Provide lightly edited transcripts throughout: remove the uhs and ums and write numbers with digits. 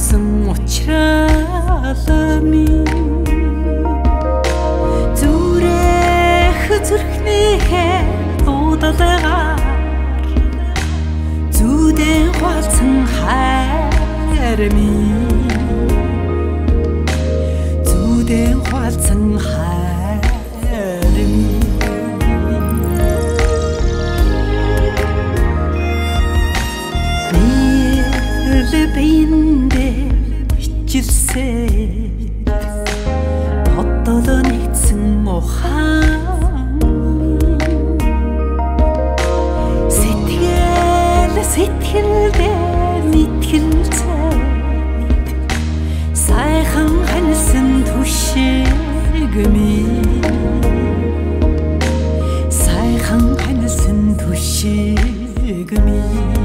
хандсан уучралми зүрэх зүрхнийхээ дуудалгаар зүудэн хуалцсан хайрми зүудэн хуалцсан хайрми биендээ ичилсээд бодол нэгсэн ухаан сэтгэлдээ мэтгэлцээд сайхан хансан түшигми сайхан хансан түшигми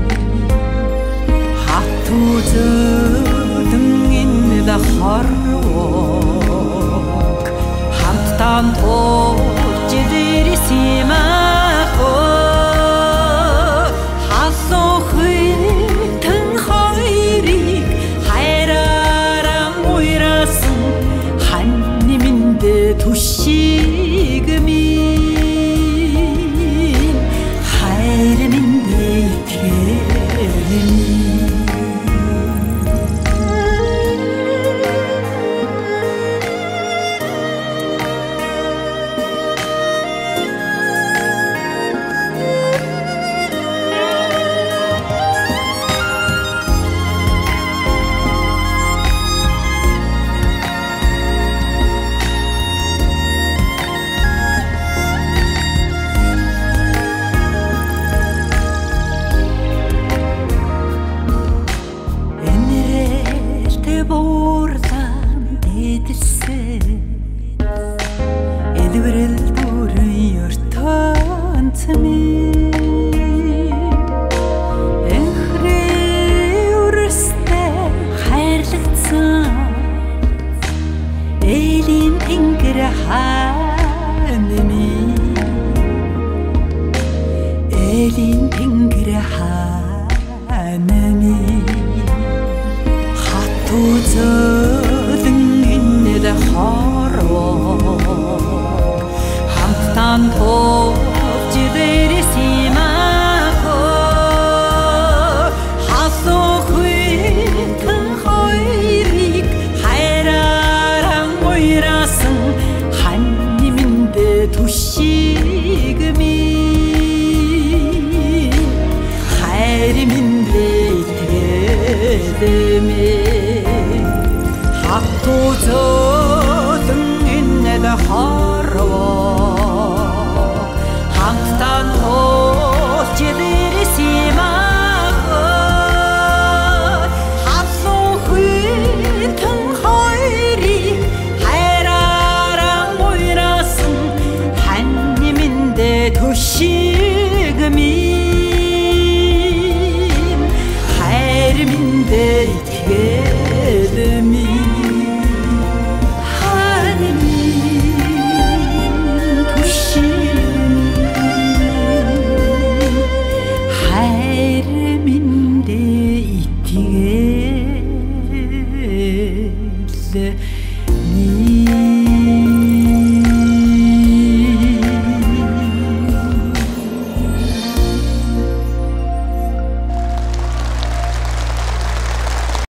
Зүдэн иннэ хорвог хамтдаа туулж ирсимэхөө хасохын хоёрыг хайраараа уйрасан хань миндэ түшигми хайр миндэ итгэрми Эдвэрэл бүрэн ёртон цэми Энхрээ үрстэ хайрлагдсан Элийн тэнгэр хаанми Элийн тэнгэр хаанми Хатуу зөөлөн иннэ хорвоо хамтдаа туулж ирсимэхөө хасохын хоёрыг хайраараа уйрасан хань миндэ түшигми хайр миндэ итгэрми хатуу зөөлөн иннэ хорвоо хамтдаа туулж ирсимэхөө хасохын хоёрыг хайраараа уйрасан хань миндэ түшигми хайр миндэ итгэрми Yeah.